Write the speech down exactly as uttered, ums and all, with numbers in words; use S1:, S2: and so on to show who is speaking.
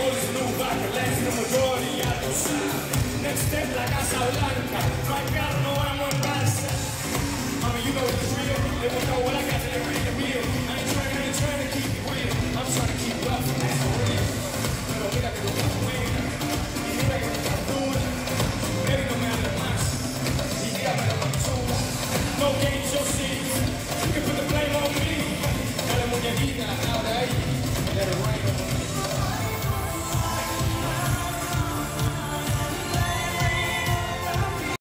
S1: Rolls new back, less the majority out the side. Next step, la Casa Blanca. My God, no, I'm on bad. Mami, you know the drill. They will know what I got.